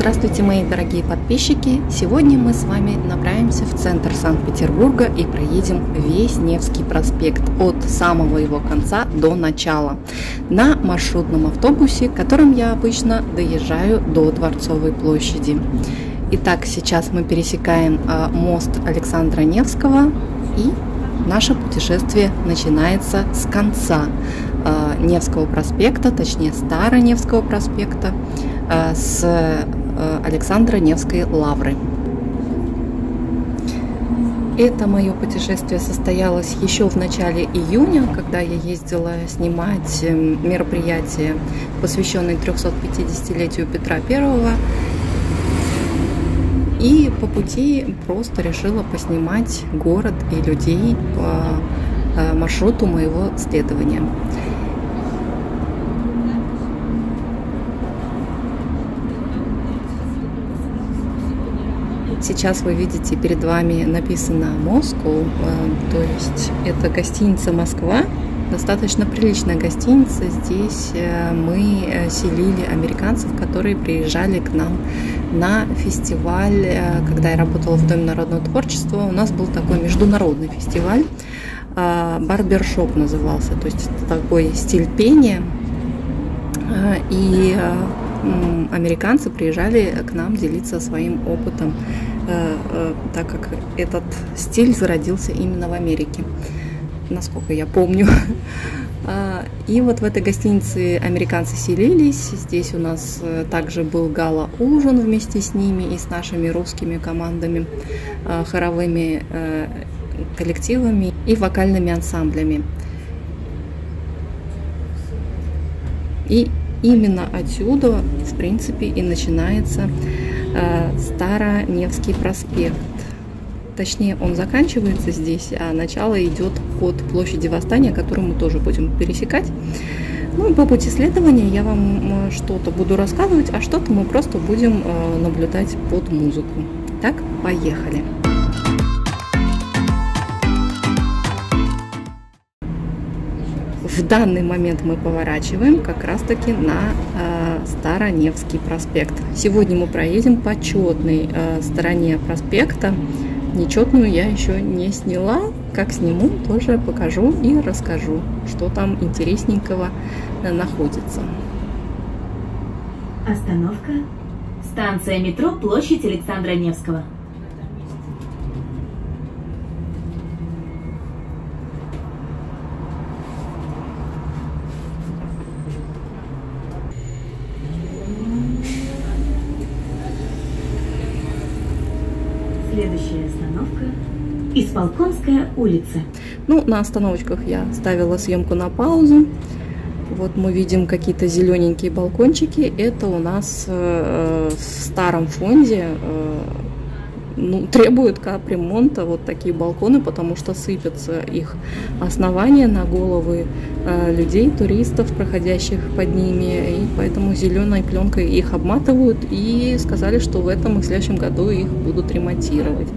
Здравствуйте, мои дорогие подписчики! Сегодня мы с вами направимся в центр Санкт-Петербурга и проедем весь Невский проспект от самого его конца до начала на маршрутном автобусе, которым я обычно доезжаю до Дворцовой площади. Итак, сейчас мы пересекаем мост Александра Невского, и наше путешествие начинается с конца Невского проспекта, точнее Староневского проспекта, с Александра Невской лавры. Это мое путешествие состоялось еще в начале июня, когда я ездила снимать мероприятие, посвященное 350-летию Петра I. И по пути просто решила поснимать город и людей по маршруту моего следования. Сейчас вы видите, перед вами написано Moscow, то есть это гостиница Москва, достаточно приличная гостиница. Здесь мы селили американцев, которые приезжали к нам на фестиваль. Когда я работала в Доме народного творчества, у нас был такой международный фестиваль, барбершоп назывался, то есть это такой стиль пения, и американцы приезжали к нам делиться своим опытом, так как этот стиль зародился именно в Америке, насколько я помню. И вот в этой гостинице американцы селились. Здесь у нас также был гала-ужин вместе с ними и с нашими русскими командами, хоровыми коллективами и вокальными ансамблями. И именно отсюда, в принципе, и начинается Староневский проспект. Точнее, он заканчивается здесь, а начало идет от площади Восстания, которую мы тоже будем пересекать. Ну и по пути следования я вам что-то буду рассказывать, а что-то мы просто будем наблюдать под музыку. Так, поехали! В данный момент мы поворачиваем как раз-таки на Староневский проспект. Сегодня мы проедем по четной стороне проспекта. Нечетную я еще не сняла. Как сниму, тоже покажу и расскажу, что там интересненького находится. Остановка. Станция метро, площадь Александра Невского. Следующая остановка – Исполкомская улица. Ну, на остановочках я ставила съемку на паузу. Вот мы видим какие-то зелененькие балкончики. Это у нас в старом фонде требуют капремонта вот такие балконы, потому что сыпятся их основания на головы людей, туристов, проходящих под ними, и поэтому зеленой пленкой их обматывают, и сказали, что в этом и в следующем году их будут ремонтировать.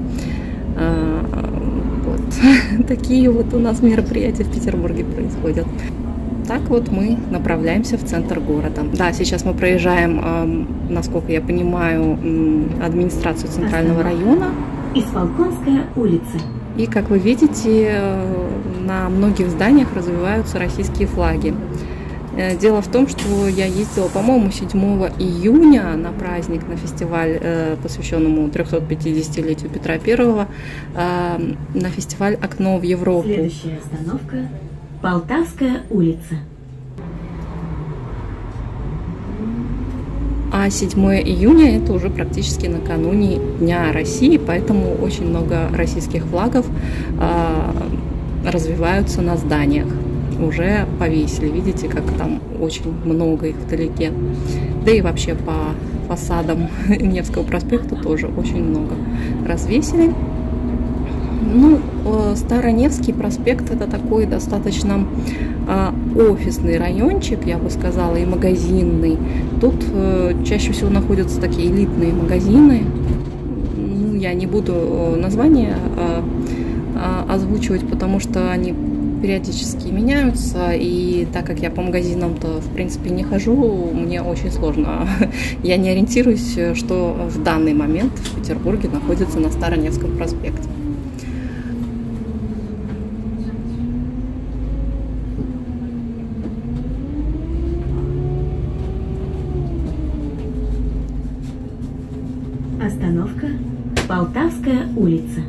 Вот. Такие вот у нас мероприятия в Петербурге происходят. Так вот мы направляемся в центр города. Да, сейчас мы проезжаем, насколько я понимаю, администрацию центрального района. Исполкомская улица. И, как вы видите, на многих зданиях развиваются российские флаги. Дело в том, что я ездила, по-моему, 7 июня на праздник, на фестиваль, посвященному 350-летию Петра I, на фестиваль «Окно в Европу». Следующая остановка – Полтавская улица. А 7 июня это уже практически накануне Дня России, поэтому очень много российских флагов развиваются на зданиях. Уже повесили, видите, как там очень много их вдалеке. Да и вообще по фасадам Невского проспекта тоже очень много развесили. Ну, Староневский проспект — это такой достаточно офисный райончик, я бы сказала, и магазинный. Тут чаще всего находятся такие элитные магазины. Ну, я не буду названия озвучивать, потому что они периодически меняются, и так как я по магазинам-то в принципе не хожу, мне очень сложно. Я не ориентируюсь, что в данный момент в Петербурге находится на Староневском проспекте. Остановка Полтавская улица.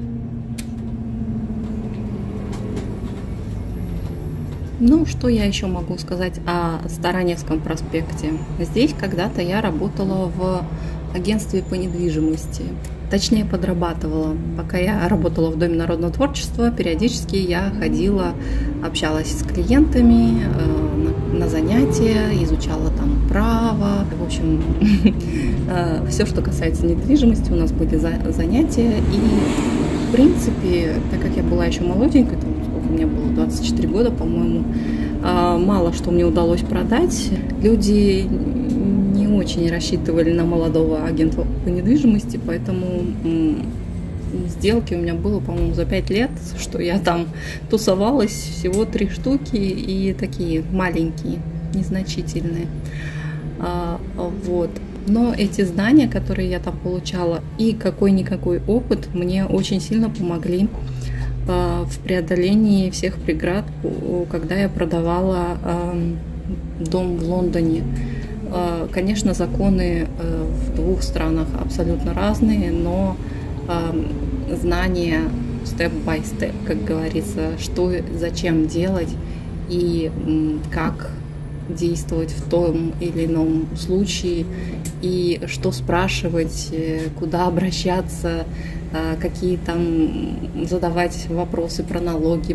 Ну, что я еще могу сказать о Староневском проспекте? Здесь когда-то я работала в агентстве по недвижимости. Точнее, подрабатывала. Пока я работала в Доме народного творчества, периодически я ходила, общалась с клиентами на занятия, изучала там право. В общем, все, что касается недвижимости, у нас были занятия. И, в принципе, так как я была еще молоденькой, там, сколько мне было, 24 года, по-моему, мало что мне удалось продать. Люди не очень рассчитывали на молодого агента по недвижимости, поэтому сделки у меня было, по-моему, за 5 лет, что я там тусовалась, всего 3 штуки и такие маленькие, незначительные. Вот. Но эти знания, которые я там получала, и какой-никакой опыт мне очень сильно помогли в преодолении всех преград, когда я продавала дом в Лондоне. Конечно, законы в 2 странах абсолютно разные, но знания степ-бай-степ, как говорится, что, зачем делать и как действовать в том или ином случае, и что спрашивать, куда обращаться, какие там задавать вопросы про налоги,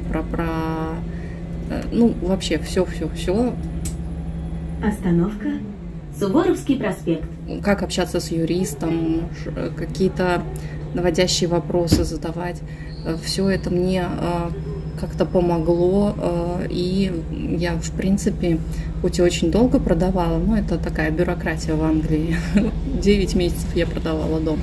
ну, вообще все. Остановка Суворовский проспект. Как общаться с юристом, какие-то наводящие вопросы задавать. Все это мне как-то помогло, и я, в принципе, хоть и очень долго продавала, но это такая бюрократия в Англии, 9 месяцев я продавала дом,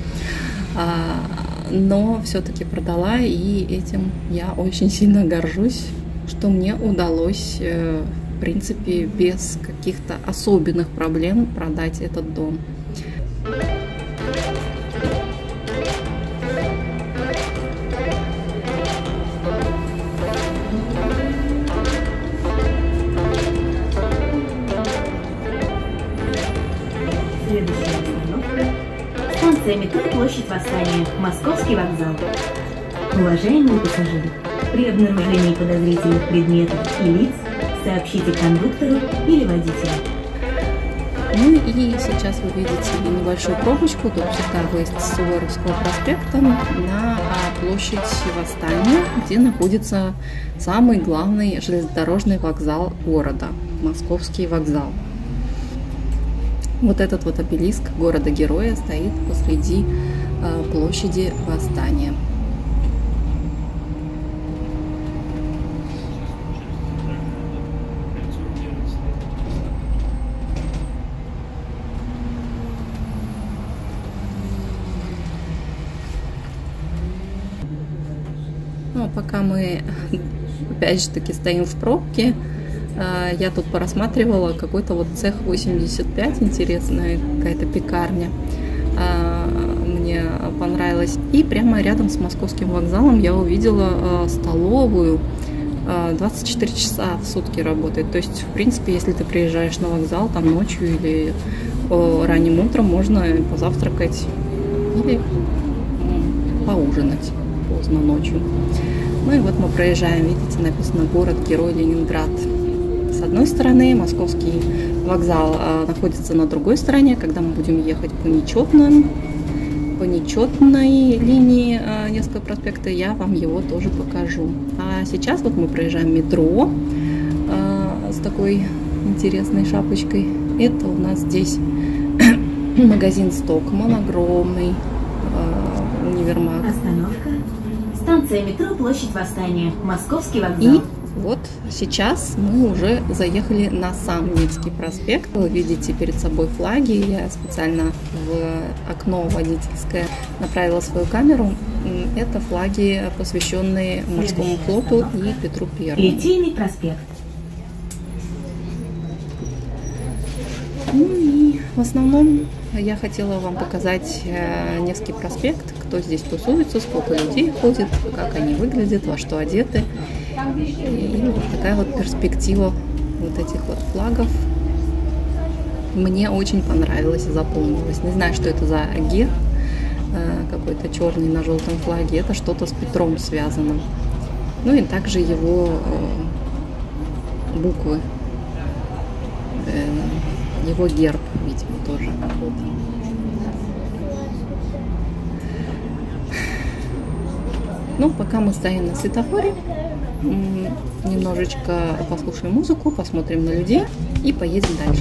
но все-таки продала, и этим я очень сильно горжусь, что мне удалось, в принципе, без каких-то особенных проблем продать этот дом. Следующая остановка станция метро Площадь Восстания, Московский вокзал. Уважаемые пассажиры, при обнаружении подозрительных предметов и лиц сообщите кондуктору или водителю. Ну и сейчас вы видите небольшую пробочку, тут всегда выезд с Суворовского проспекта на площадь Восстания, где находится самый главный железнодорожный вокзал города, Московский вокзал. Вот этот вот обелиск города-героя стоит посреди площади Восстания. Ну, а пока мы опять же таки стоим в пробке, я тут порассматривала какой-то вот цех 85, интересная какая-то пекарня. Мне понравилось. И прямо рядом с Московским вокзалом я увидела столовую. 24 часа в сутки работает. То есть, в принципе, если ты приезжаешь на вокзал там ночью или ранним утром, можно позавтракать или поужинать поздно ночью. Ну и вот мы проезжаем, видите, написано «Город-герой Ленинград». С одной стороны, Московский вокзал находится на другой стороне. Когда мы будем ехать по нечетной линии Невского проспекта, я вам его тоже покажу. А сейчас вот мы проезжаем метро с такой интересной шапочкой. Это у нас здесь магазин Stockmann, огромный универмаг. Остановка станция метро Площадь Восстания, Московский вокзал. И Вот сейчас мы уже заехали на сам Невский проспект. Вы видите перед собой флаги. Я специально в окно водительское направила свою камеру. Это флаги, посвященные морскому флоту и Петру Первому. Литейный проспект. Ну и в основном я хотела вам показать Невский проспект, кто здесь тусуется, сколько людей ходит, как они выглядят, во что одеты. И вот такая вот перспектива вот этих вот флагов мне очень понравилась и запомнилась. Не знаю, что это за герб, какой-то черный на желтом флаге. Это что-то с Петром связано. Ну и также его буквы, его герб, видимо, тоже. Вот. Ну, пока мы стоим на светофоре, немножечко послушаем музыку, посмотрим на людей и поедем дальше.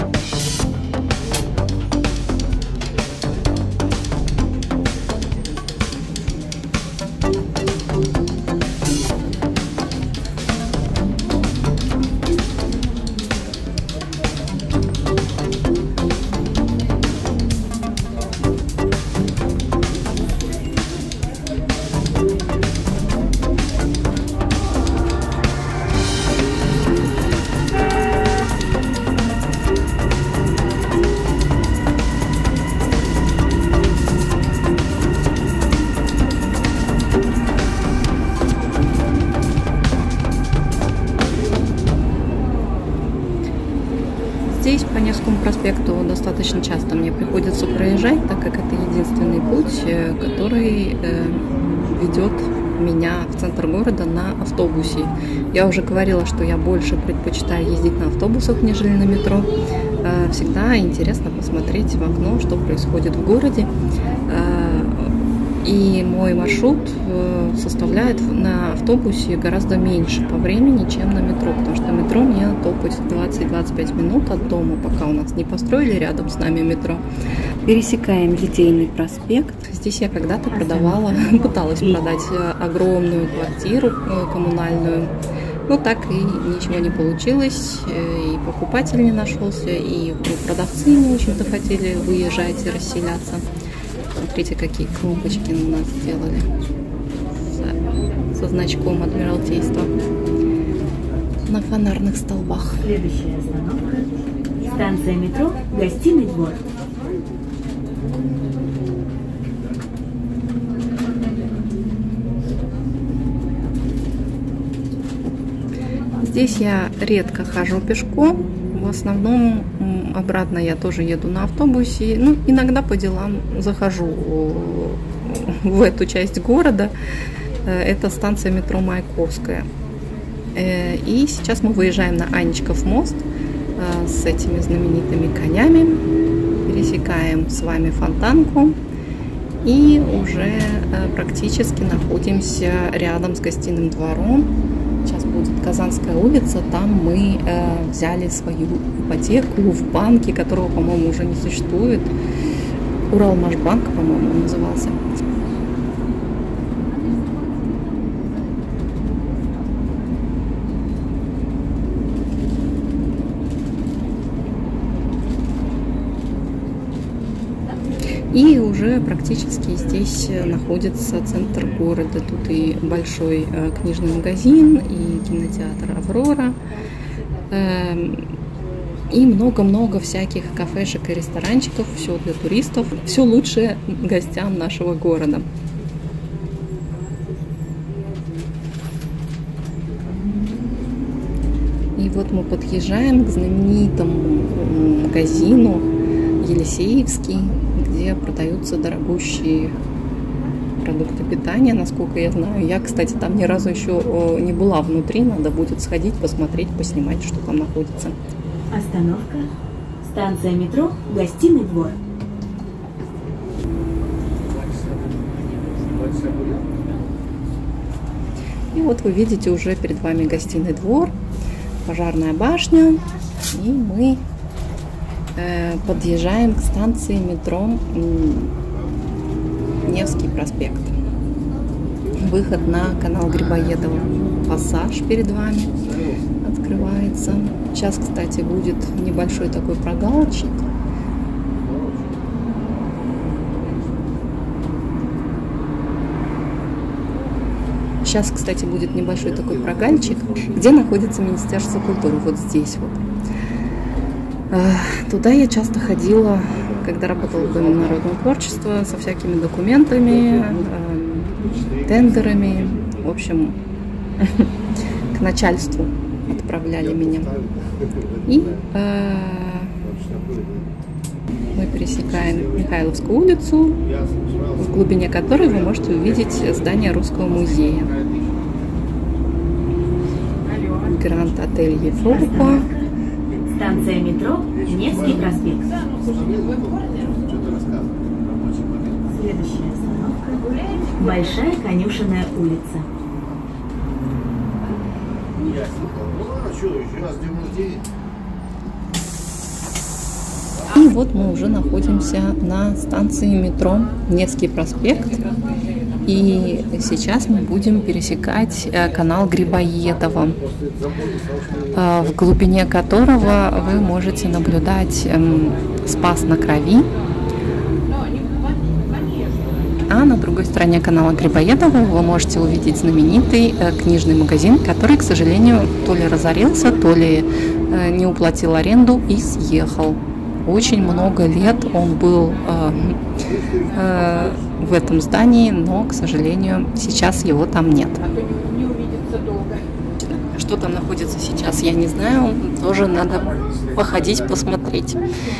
Здесь по Невскому проспекту достаточно часто мне приходится проезжать, так как это единственный путь, который ведет меня в центр города на автобусе. Я уже говорила, что я больше предпочитаю ездить на автобусах, нежели на метро. Всегда интересно посмотреть в окно, что происходит в городе. И мой маршрут составляет на автобусе гораздо меньше по времени, чем на метро, потому что метро мне топать 20-25 минут от дома, пока у нас не построили рядом с нами метро. Пересекаем Литейный проспект. Здесь я когда-то продавала, пыталась продать огромную квартиру коммунальную, но так и ничего не получилось, и покупатель не нашелся, и продавцы не очень-то хотели выезжать и расселяться. Смотрите, какие кнопочки у нас сделали со значком Адмиралтейства на фонарных столбах. Следующая остановка. Станция метро Гостиный двор. Здесь я редко хожу пешком. В основном обратно я тоже еду на автобусе. Ну, иногда по делам захожу в эту часть города. Это станция метро Маяковская. И сейчас мы выезжаем на Анечков мост с этими знаменитыми конями. Пересекаем с вами Фонтанку. И уже практически находимся рядом с Гостиным двором. Сейчас будет Казанская улица, там мы взяли свою ипотеку в банке, которого, по-моему, уже не существует. Уралмашбанк, по-моему, он назывался. И уже практически здесь находится центр города. Тут и большой книжный магазин, и кинотеатр «Аврора», и много-много всяких кафешек и ресторанчиков. Все для туристов, все лучшее гостям нашего города. И вот мы подъезжаем к знаменитому магазину Елисеевский, где продаются дорогущие продукты питания, насколько я знаю. Я, кстати, там ни разу еще не была внутри, надо будет сходить, посмотреть, поснимать, что там находится. Остановка. Станция метро Гостиный двор. И вот вы видите уже перед вами Гостиный двор, Пожарная башня, и мы подъезжаем к станции метро Невский проспект. Выход на канал Грибоедова. пассаж перед вами открывается. Сейчас, кстати, будет небольшой такой прогалочек. Сейчас, кстати, будет небольшой такой прогальчик, где находится Министерство культуры, вот здесь вот. Туда я часто ходила, когда работала в Доме народного творчества, со всякими документами, тендерами, в общем, к начальству отправляли меня. И мы пересекаем Михайловскую улицу, в глубине которой вы можете увидеть здание Русского музея. Гранд-отель Европа. Станция метро Невский проспект. Следующая остановка – Большая Конюшенная улица. И вот мы уже находимся на станции метро Невский проспект. И сейчас мы будем пересекать канал Грибоедова, в глубине которого вы можете наблюдать Спас на Крови. А на другой стороне канала Грибоедова вы можете увидеть знаменитый книжный магазин, который, к сожалению, то ли разорился, то ли не уплатил аренду и съехал. Очень много лет он был в этом здании, но, к сожалению, сейчас его там нет. Что там находится сейчас, я не знаю. Тоже надо походить, посмотреть.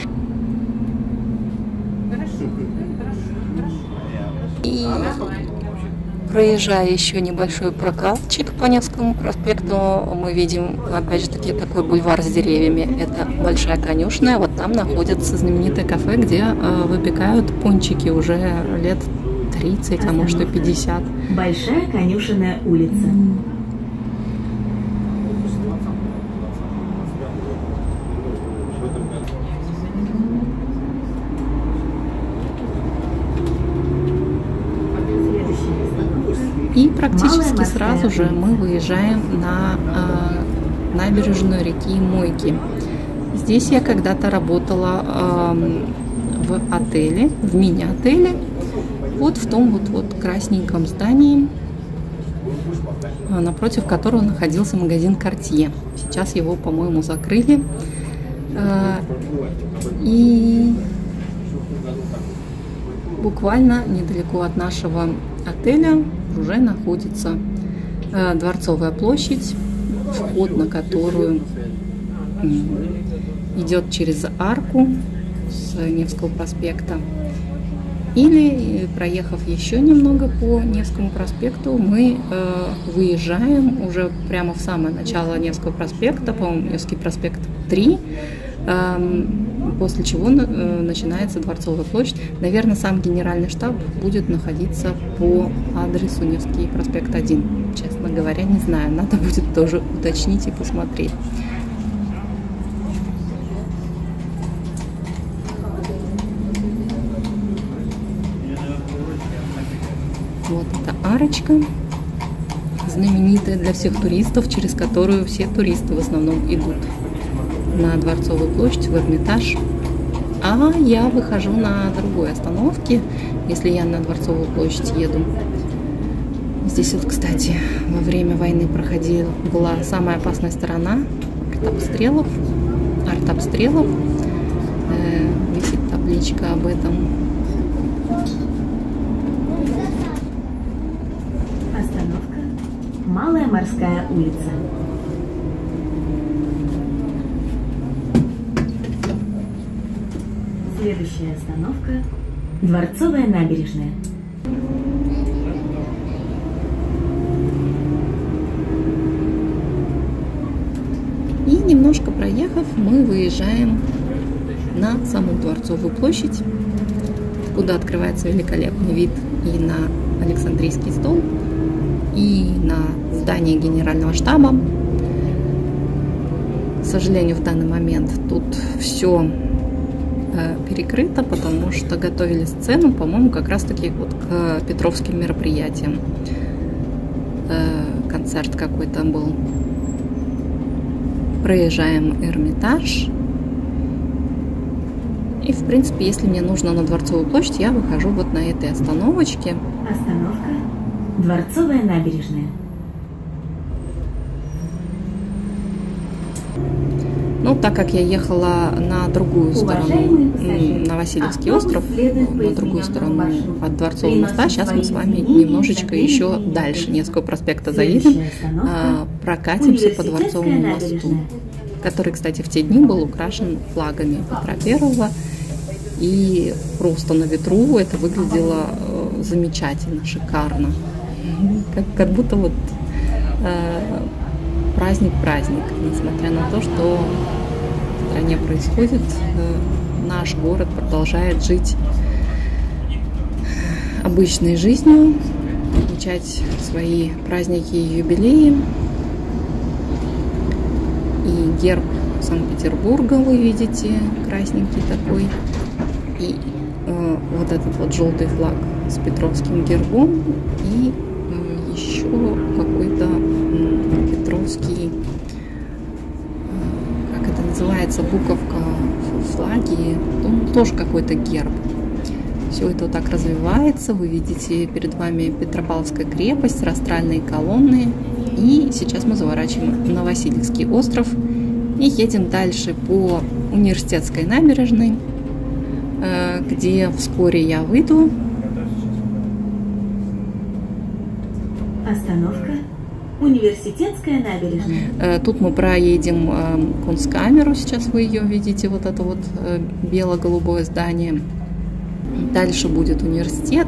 И проезжая еще небольшой прокатчик по Невскому проспекту, мы видим, опять же таки, такой бульвар с деревьями. Это Большая Конюшная. Вот там находится знаменитое кафе, где выпекают пончики уже лет 30, а может и 50. Большая Конюшенная улица. И практически сразу же мы выезжаем на набережную реки Мойки. Здесь я когда-то работала в отеле, в мини-отеле, вот в том вот красненьком здании, напротив которого находился магазин Cartier. Сейчас его, по-моему, закрыли. И буквально недалеко от нашего отеля уже находится Дворцовая площадь, вход на которую идет через арку с Невского проспекта. Или, проехав еще немного по Невскому проспекту, мы выезжаем уже прямо в самое начало Невского проспекта, по-моему, Невский проспект 3, после чего начинается Дворцовая площадь. Наверное, сам генеральный штаб будет находиться по адресу Невский проспект 1. Честно говоря, не знаю, надо будет тоже уточнить и посмотреть. Вот эта арочка, знаменитая для всех туристов, через которую все туристы в основном идут на Дворцовую площадь, в Эрмитаж. А я выхожу на другой остановке, если я на Дворцовую площадь еду. Здесь вот, кстати, во время войны была самая опасная сторона артобстрелов. Висит табличка об этом. Остановка Малая Морская улица. Следующая остановка Дворцовая набережная. И немножко проехав, мы выезжаем на саму Дворцовую площадь, куда открывается великолепный вид и на Александрийский стол, и на здание Генерального штаба. К сожалению, в данный момент тут все перекрыто, потому что готовили сцену, по-моему, как раз таки вот к петровским мероприятиям. концерт какой-то был. Проезжаем Эрмитаж. И, в принципе, если мне нужно на Дворцовую площадь, я выхожу вот на этой остановочке. Остановка Дворцовая набережная. Ну, так как я ехала на другую сторону, на Васильевский остров, на другую сторону от Дворцового моста, сейчас мы с вами немножечко еще дальше Невского проспекта заедем, прокатимся по Дворцовому мосту, который, кстати, в те дни был украшен флагами Петра Первого, и просто на ветру это выглядело замечательно, шикарно, как будто вот праздник-праздник, несмотря на то, что в стране происходит, наш город продолжает жить обычной жизнью, отмечать свои праздники и юбилеи. И герб Санкт-Петербурга вы видите, красненький такой, и вот этот вот желтый флаг с петровским гербом, и еще какой-то петровский, как это называется, буковка в флаге, тоже какой-то герб. Все это вот так развивается. Вы видите перед вами Петропавловская крепость, растральные колонны. И сейчас мы заворачиваем на Васильевский остров и едем дальше по Университетской набережной, где вскоре я выйду. Остановка Университетская набережная. Тут мы проедем Кунсткамеру, сейчас вы ее видите, вот это вот бело-голубое здание. Дальше будет университет.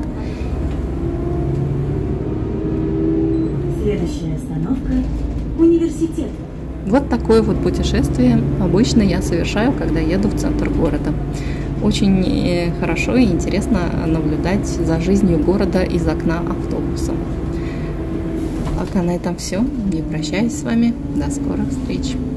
Следующая остановка Университет. Вот такое вот путешествие обычно я совершаю, когда еду в центр города. Очень хорошо и интересно наблюдать за жизнью города из окна автобуса. Пока на этом все. Я прощаюсь с вами. До скорых встреч.